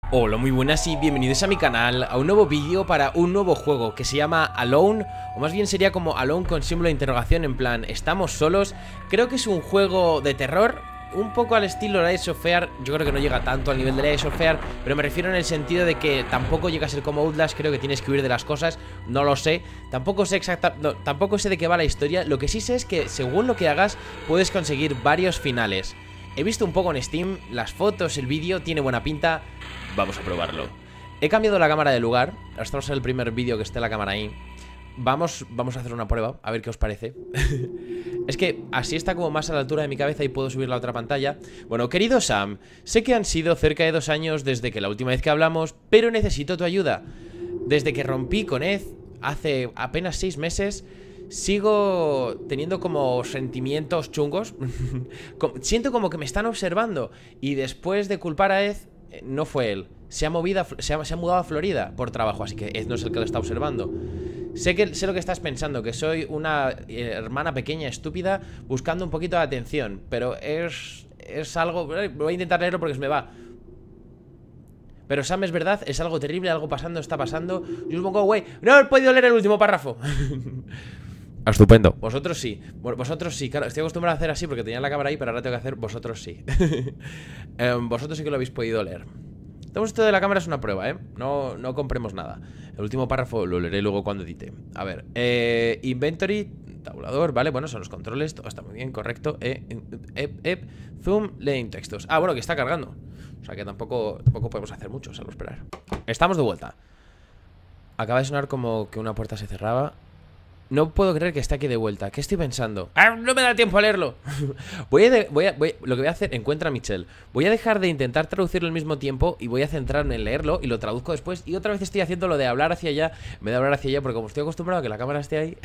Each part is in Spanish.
Hola, muy buenas y bienvenidos a mi canal, a un nuevo vídeo para un nuevo juego que se llama Alone, o más bien sería como Alone con símbolo de interrogación, en plan, estamos solos. Creo que es un juego de terror, un poco al estilo Layers of Fear. Yo creo que no llega tanto al nivel de Layers of Fear, pero me refiero en el sentido de que tampoco llega a ser como Outlast. Creo que tienes que huir de las cosas, no lo sé, tampoco sé tampoco sé de qué va la historia. Lo que sí sé es que según lo que hagas puedes conseguir varios finales. He visto un poco en Steam, las fotos, el vídeo, tiene buena pinta. Vamos a probarlo. He cambiado la cámara de lugar. Este va a ser el primer vídeo que esté la cámara ahí. Vamos a hacer una prueba, a ver qué os parece. Es que así está como más a la altura de mi cabeza y puedo subir la otra pantalla. Bueno, querido Sam, sé que han sido cerca de 2 años desde que la última vez que hablamos, pero necesito tu ayuda. Desde que rompí con Ed hace apenas 6 meses, sigo teniendo como sentimientos chungos. Siento como que me están observando. Y después de culpar a Ed, no fue él. Se ha mudado a Florida por trabajo, así que Ed no es el que lo está observando. Sé lo que estás pensando, que soy una hermana pequeña estúpida buscando un poquito de atención, pero es algo... Voy a intentar leerlo porque se me va. Pero Sam, es verdad, es algo terrible, algo está pasando. Yo supongo, güey, no he podido leer el último párrafo. Estupendo. Vosotros sí. Vosotros sí, claro, estoy acostumbrado a hacer así porque tenía la cámara ahí, pero ahora tengo que hacer vosotros sí. Vosotros sí que lo habéis podido leer. Todo esto de la cámara es una prueba, ¿eh? No compremos nada. El último párrafo lo leeré luego cuando edite. A ver, inventory, tabulador, vale, bueno, son los controles, todo está muy bien, correcto. Zoom, laying textos. Ah, bueno, que está cargando. O sea que tampoco podemos hacer mucho, salvo esperar. Estamos de vuelta. Acaba de sonar como que una puerta se cerraba. No puedo creer que esté aquí de vuelta. ¿Qué estoy pensando? ¡Ah, no me da tiempo a leerlo! Lo que voy a hacer, encuentra a Michelle. Voy a dejar de intentar traducirlo al mismo tiempo y voy a centrarme en leerlo y lo traduzco después. Y otra vez estoy haciendo lo de hablar hacia allá. En vez de hablar hacia allá, porque como estoy acostumbrado a que la cámara esté ahí.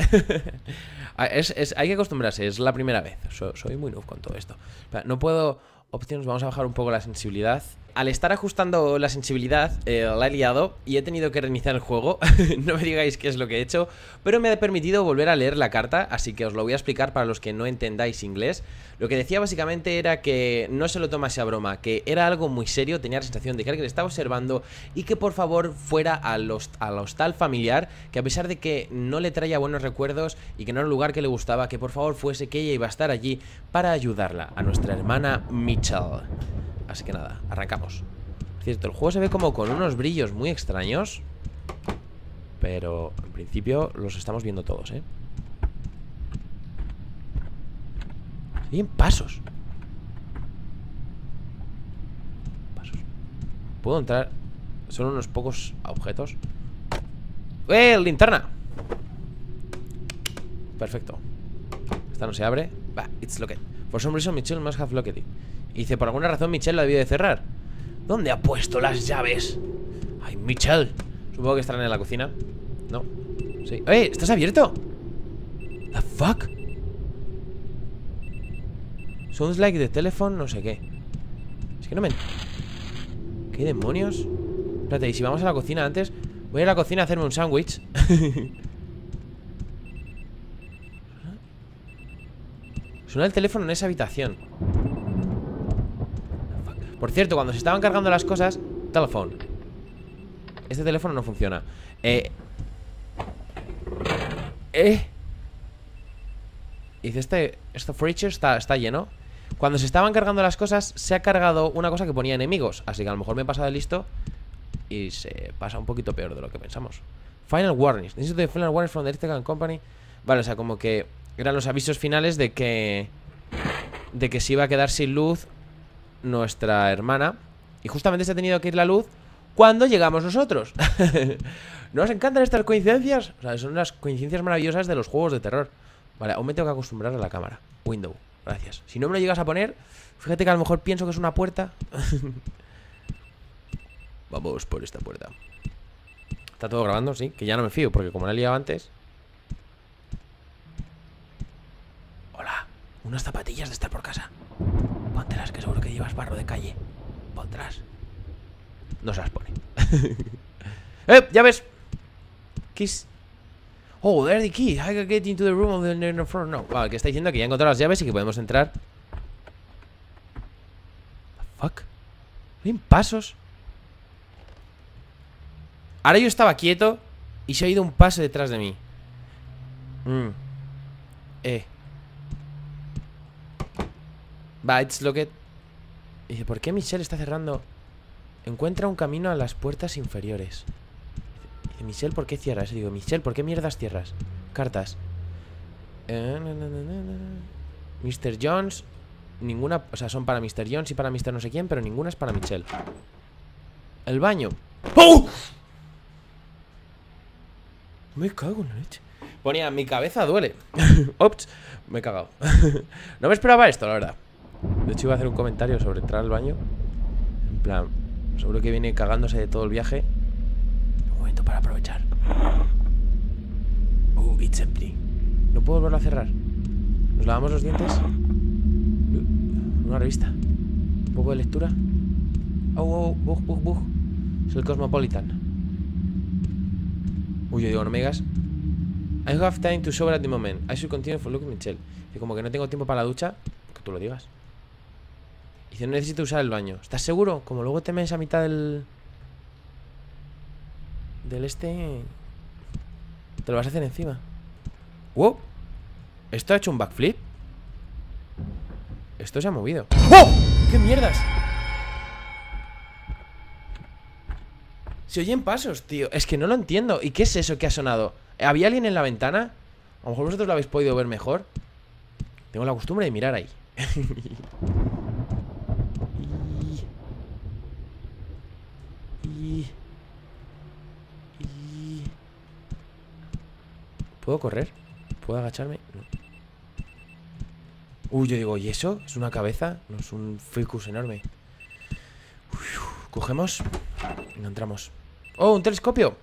Hay que acostumbrarse, es la primera vez. Soy muy noob con todo esto. No puedo... Opciones, vamos a bajar un poco la sensibilidad. Al estar ajustando la sensibilidad, la he liado y he tenido que reiniciar el juego. No me digáis qué es lo que he hecho, pero me ha permitido volver a leer la carta, así que os lo voy a explicar para los que no entendáis inglés. Lo que decía básicamente era que no se lo tomase a broma, que era algo muy serio, tenía la sensación de que alguien le estaba observando y que por favor fuera al hostal familiar, que a pesar de que no le traía buenos recuerdos y que no era un lugar que le gustaba, que por favor fuese, que ella iba a estar allí para ayudarla, a nuestra hermana Michelle. Así que nada, arrancamos. Cierto, el juego se ve como con unos brillos muy extraños, pero en principio los estamos viendo todos, ¿eh? Siguen pasos. Puedo entrar. Son unos pocos objetos. ¡Linterna! Perfecto. Esta no se abre. Va, it's locked. For some reason Michelle must have locked it. Y dice, por alguna razón Michelle la debió de cerrar. ¿Dónde ha puesto las llaves? Ay, Michelle. Supongo que estarán en la cocina. No. Sí. ¿Estás abierto? The fuck? Sounds like the telephone, no sé qué. Es que no me... ¿Qué demonios? Espérate, y si vamos a la cocina antes. Voy a la cocina a hacerme un sándwich. Suena el teléfono en esa habitación. Por cierto, cuando se estaban cargando las cosas... Teléfono. Este teléfono no funciona. Dice, este fridge está lleno. Cuando se estaban cargando las cosas, se ha cargado una cosa que ponía enemigos. Así que a lo mejor me he pasado de listo y se pasa un poquito peor de lo que pensamos. Final warnings. This is the final warnings from the Electrical Company. Vale, o sea, como que eran los avisos finales de que se iba a quedar sin luz nuestra hermana. Y justamente se ha tenido que ir la luz cuando llegamos nosotros. ¿No os encantan estas coincidencias? O sea, son las coincidencias maravillosas de los juegos de terror. Vale, aún me tengo que acostumbrar a la cámara. Window, gracias. Si no me lo llegas a poner, fíjate que a lo mejor pienso que es una puerta. Vamos por esta puerta. ¿Está todo grabando? Sí, que ya no me fío, porque como la he liado antes. Hola, unas zapatillas de estar por casa. Póntelas, que seguro que llevas barro de calle. Póntelas. No se las pone. Ya ves. Kiss. Oh, there's the key. I can get into the room of the floor. No. Vale, que está diciendo que ya he encontrado las llaves y que podemos entrar. The fuck. ¿Ven pasos? Ahora yo estaba quieto y se ha oído un paso detrás de mí. Bytes Locket. Dice, ¿por qué Michelle está cerrando? Encuentra un camino a las puertas inferiores. Dice, Michelle, ¿por qué cierras? Y digo, Michelle, ¿por qué mierdas cierras? Cartas. Mr. Jones. Ninguna, o sea, son para Mr. Jones y para Mr. no sé quién, pero ninguna es para Michelle. El baño. ¡Oh! Me cago en la leche. Ponía, mi cabeza duele. Ops, me he cagado. No me esperaba esto, la verdad. De hecho iba a hacer un comentario sobre entrar al baño. En plan, seguro que viene cagándose de todo el viaje. Un momento para aprovechar. It's empty. No puedo volverlo a cerrar. Nos lavamos los dientes. Una revista. Un poco de lectura. Bug. Es el Cosmopolitan. Uy, yo digo, no me digas. I have time to shower at the moment. I should continue for looking Michelle. Y como que no tengo tiempo para la ducha, que tú lo digas. Y dice, no necesito usar el baño. ¿Estás seguro? Como luego te metes a mitad del este, te lo vas a hacer encima. ¡Wow! ¿Esto ha hecho un backflip? Esto se ha movido. ¡Oh! ¡Qué mierdas! Se oyen pasos, tío. Es que no lo entiendo. ¿Y qué es eso que ha sonado? ¿Había alguien en la ventana? A lo mejor vosotros lo habéis podido ver mejor. Tengo la costumbre de mirar ahí. ¿Puedo correr? ¿Puedo agacharme? No. Uy, yo digo, ¿y eso? ¿Es una cabeza? No, es un ficus enorme. Cogemos y no entramos. ¡Oh, un telescopio!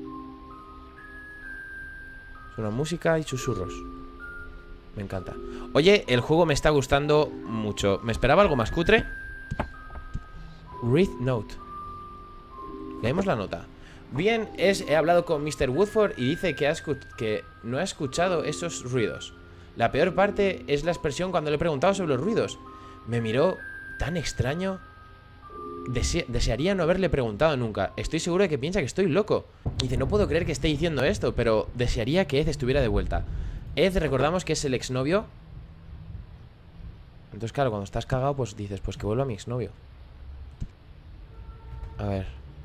Suena música y susurros. Me encanta. Oye, el juego me está gustando mucho. ¿Me esperaba algo más cutre? Read note. Leemos la nota. Bien, he hablado con Mr. Woodford y dice que no ha escuchado esos ruidos. La peor parte es la expresión cuando le he preguntado sobre los ruidos. Me miró tan extraño. Desearía no haberle preguntado nunca. Estoy seguro de que piensa que estoy loco. Dice, no puedo creer que esté diciendo esto, pero desearía que Ed estuviera de vuelta. Ed, recordamos que es el exnovio. Entonces, claro, cuando estás cagado, pues dices, pues que vuelva mi exnovio. A ver.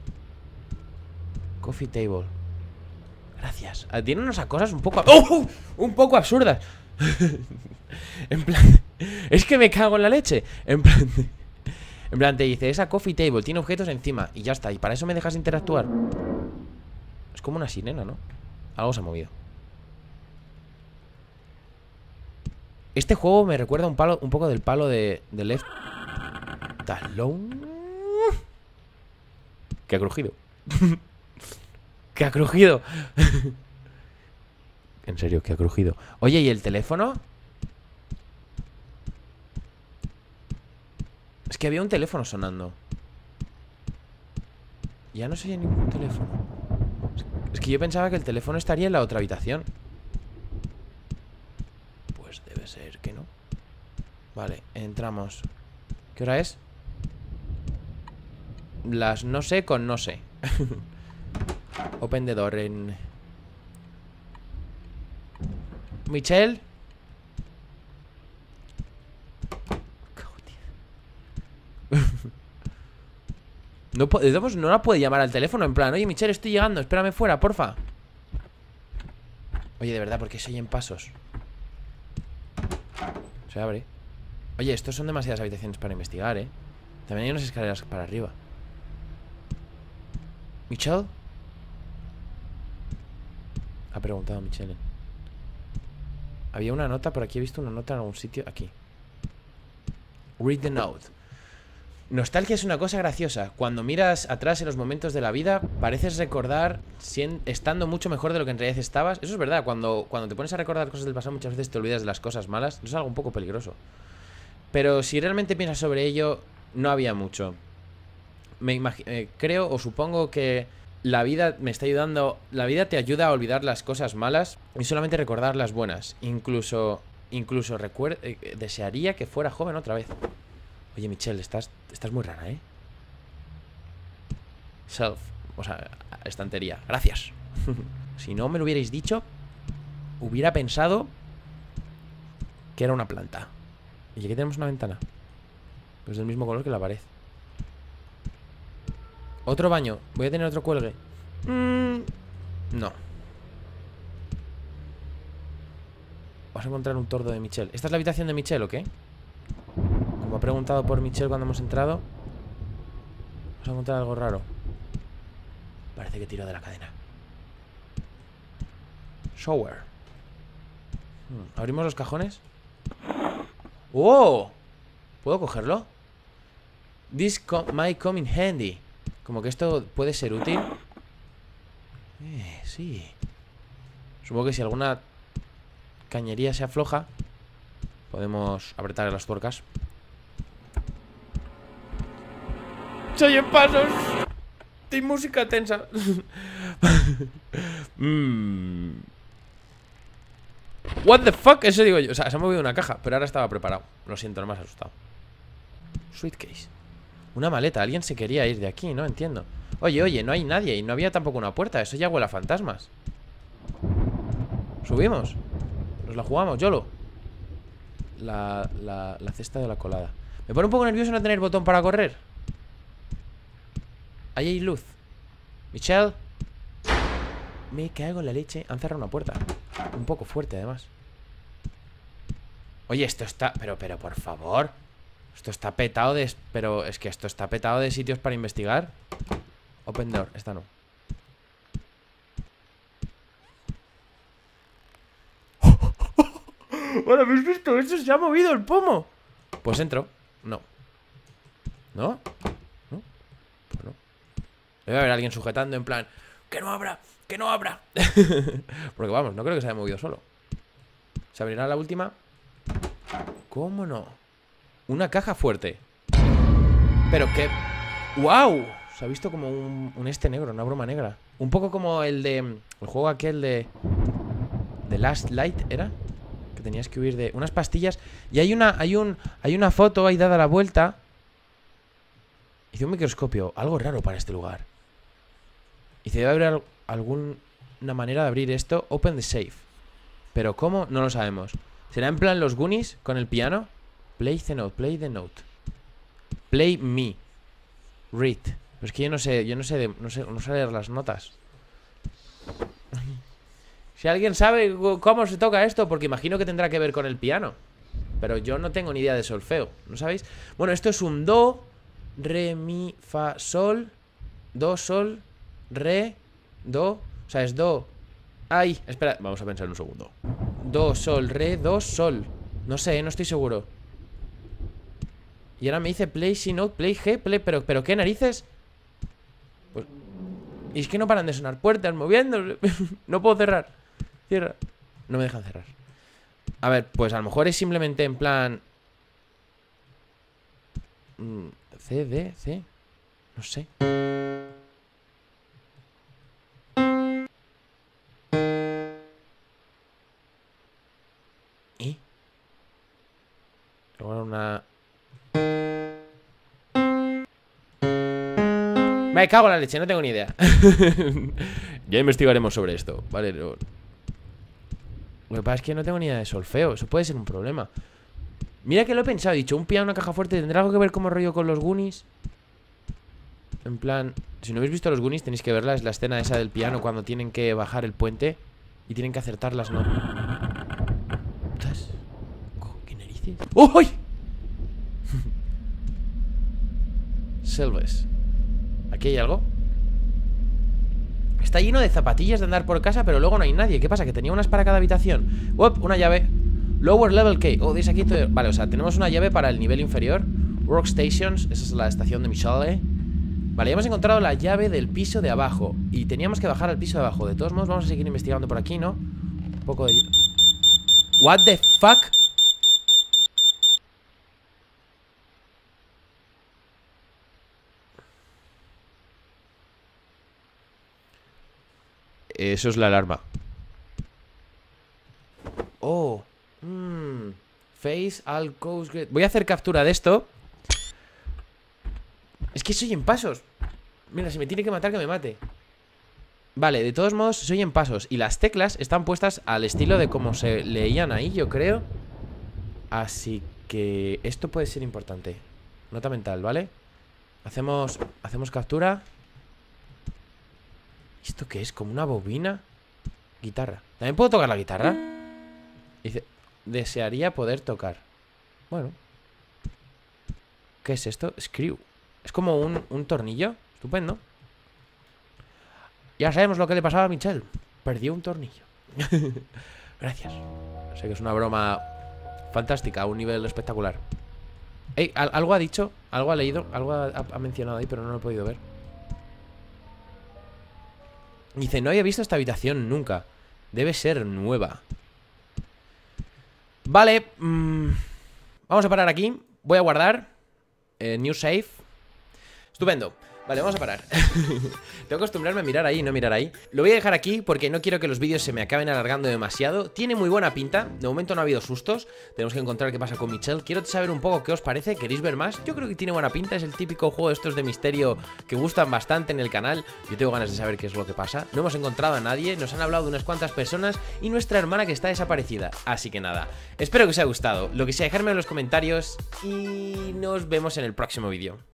Coffee table. Gracias. Tiene unas cosas un poco... ¡Oh! Un poco absurdas. En plan... Es que me cago en la leche. En plan te dice, esa coffee table tiene objetos encima y ya está. Y para eso me dejas interactuar. Es como una sirena, ¿no? Algo se ha movido. Este juego me recuerda un poco del palo de Left Alone. Que ha crujido. Que ha crujido. En serio, que ha crujido. Oye, ¿y el teléfono? Es que había un teléfono sonando. Ya no se oye ningún teléfono. Es que yo pensaba que el teléfono estaría en la otra habitación. Pues debe ser que no. Vale, entramos. ¿Qué hora es? Las no sé con no sé. Open the door en... Michelle. No la puede llamar al teléfono en plan, oye Michelle, estoy llegando, espérame fuera, porfa. Oye, de verdad, ¿por qué se oyen pasos? Se abre. Oye, estos son demasiadas habitaciones para investigar, ¿eh? También hay unas escaleras para arriba. ¿Michelle? Ha preguntado Michelle. Había una nota, por aquí he visto una nota en algún sitio. Aquí. Read the note. Nostalgia es una cosa graciosa. Cuando miras atrás en los momentos de la vida, pareces recordar estando mucho mejor de lo que en realidad estabas. Eso es verdad, cuando te pones a recordar cosas del pasado, muchas veces te olvidas de las cosas malas. Eso es algo un poco peligroso. Pero si realmente piensas sobre ello, no había mucho. Creo o supongo que la vida me está ayudando. La vida te ayuda a olvidar las cosas malas y solamente recordar las buenas. Incluso desearía que fuera joven otra vez. Oye, Michelle, estás muy rara, ¿eh? Self. O sea, estantería. Gracias. Si no me lo hubierais dicho, hubiera pensado que era una planta. Y aquí tenemos una ventana. Pues del mismo color que la pared. Otro baño. Voy a tener otro cuelgue. No. Vas a encontrar un tordo de Michelle. ¿Esta es la habitación de Michelle o qué? Como ha preguntado por Michelle cuando hemos entrado. Vamos a encontrar algo raro. Parece que tiró de la cadena. Shower. Abrimos los cajones. ¡Oh! ¿Puedo cogerlo? This might come in handy. Como que esto puede ser útil. Sí. Supongo que si alguna cañería se afloja, podemos apretar las tuercas. ¡Se oyen pasos! Y música tensa. What the fuck? Eso digo yo. O sea, se ha movido una caja, pero ahora estaba preparado. Lo siento, no me has asustado. Suitcase. Una maleta. Alguien se quería ir de aquí, ¿no? Entiendo. Oye, no hay nadie. Y no había tampoco una puerta. Eso ya huele a fantasmas. Subimos. Nos la jugamos, YOLO. La cesta de la colada. Me pone un poco nervioso no tener botón para correr. Ahí hay luz. Michelle. Me cago en la leche. Han cerrado una puerta. Un poco fuerte, además. Oye, esto está... Pero, por favor. Esto está petado de... Pero es que esto está petado de sitios para investigar. Open door. Esta no. Bueno, ¿habéis visto? Eso se ha movido el pomo. Pues entro. No. ¿No? ¿No? Pues no. Debe haber alguien sujetando en plan... ¡Que no abra! ¡Que no abra! Porque vamos, no creo que se haya movido solo. ¿Se abrirá la última? ¿Cómo no? Una caja fuerte. Pero que... ¡Wow! Se ha visto como un este negro, una broma negra. Un poco como el de... El juego aquel de... The Last Light, ¿era? Que tenías que huir de... Unas pastillas. Y hay una foto ahí dada la vuelta. Hice un microscopio. Algo raro para este lugar. Y se debe haber alguna manera de abrir esto. Open the safe. Pero ¿cómo? No lo sabemos. ¿Será en plan los Goonies con el piano? Play the note, play the note. Play me. Read. Pues que yo no sé leer las notas. Si alguien sabe cómo se toca esto, porque imagino que tendrá que ver con el piano. Pero yo no tengo ni idea de solfeo, ¿no sabéis? Bueno, esto es un do, re, mi, fa, sol, do, sol, re, do. O sea, es do. Ay, espera, vamos a pensar un segundo. Do, sol, re, do, sol. No sé, no estoy seguro. Y ahora me dice play C note, play G, play. Pero ¿qué narices? Pues... Y es que no paran de sonar puertas moviéndose. No puedo cerrar. Cierra. No me dejan cerrar. A ver, pues a lo mejor es simplemente en plan... C, D, C. No sé. ¿Y? Luego una... Me cago en la leche, no tengo ni idea. Ya investigaremos sobre esto. Vale, Lo que pasa es que no tengo ni idea de solfeo. Eso puede ser un problema. Mira que lo he pensado, he dicho, un piano, una caja fuerte. ¿Tendrá algo que ver como rollo con los Goonies? En plan, si no habéis visto los Goonies, tenéis que verla. Es la escena esa del piano cuando tienen que bajar el puente y tienen que acertar las notas. ¿Qué narices? ¡Uy! Selves. ¿Aquí hay algo? Está lleno de zapatillas de andar por casa, pero luego no hay nadie. ¿Qué pasa? Que tenía unas para cada habitación. ¡Uop! Una llave. Lower level key. Oh, dice aquí todo... Vale, o sea, tenemos una llave para el nivel inferior. Workstations. Esa es la estación de Michelle. Vale, ya hemos encontrado la llave del piso de abajo. Y teníamos que bajar al piso de abajo. De todos modos, vamos a seguir investigando por aquí, ¿no? Un poco de... What the fuck? Eso es la alarma. Oh. Face all coast. Voy a hacer captura de esto. Es que se oyen pasos. Mira, si me tiene que matar, que me mate. Vale, de todos modos se oyen pasos. Y las teclas están puestas al estilo de como se leían ahí, yo creo. Así que esto puede ser importante. Nota mental, ¿vale? Hacemos captura. ¿Esto qué es? ¿Como una bobina? Guitarra. ¿También puedo tocar la guitarra? Dice, desearía poder tocar. Bueno. ¿Qué es esto? Screw. Es como un tornillo. Estupendo. Ya sabemos lo que le pasaba a Michelle. Perdió un tornillo. Gracias. Sé que es una broma fantástica, a un nivel espectacular. Ey, algo ha dicho, algo ha leído, algo ha mencionado ahí, pero no lo he podido ver. Dice, no había visto esta habitación nunca. Debe ser nueva. Vale. Vamos a parar aquí. Voy a guardar. New save. Estupendo. Vale, vamos a parar. Tengo que acostumbrarme a mirar ahí y no mirar ahí. Lo voy a dejar aquí porque no quiero que los vídeos se me acaben alargando demasiado. Tiene muy buena pinta. De momento no ha habido sustos. Tenemos que encontrar qué pasa con Michelle. Quiero saber un poco qué os parece. ¿Queréis ver más? Yo creo que tiene buena pinta. Es el típico juego de estos de misterio que gustan bastante en el canal. Yo tengo ganas de saber qué es lo que pasa. No hemos encontrado a nadie. Nos han hablado de unas cuantas personas y nuestra hermana que está desaparecida. Así que nada. Espero que os haya gustado. Lo que sea, dejadme en los comentarios y nos vemos en el próximo vídeo.